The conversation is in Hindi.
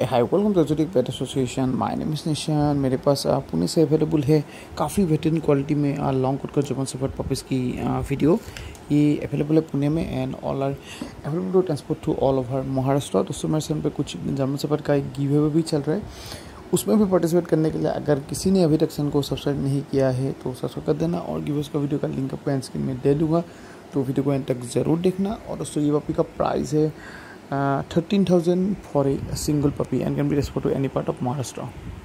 Hi welcome to exotic pet association. My name is Nishan. मेरे पास पुणे से अवेलेबल है काफ़ी बेहतरीन क्वालिटी में लॉन्ग कोट का जर्मन शेफर्ड पपीज़ की वीडियो। ये अवेलेबल है पुणे में and all are available to transport to all over Maharashtra. दोस्तों मेरे चैनल पे कुछ जर्मन शेफर्ड का एक गिव अवे भी चल रहा है, उसमें भी पार्टिसिपेट करने के लिए अगर किसी ने अभी तक चैनल को सब्सक्राइब नहीं किया है तो सब्सक्राइब कर देना और गिव का वीडियो का लिंक आपको एंड स्क्रीन में दे दूँगा, तो वीडियो को एंड तक ज़रूर देखना। और दोस्तों ये पपी का प्राइस है 13,000 for a single puppy and can be transported to any part of Maharashtra.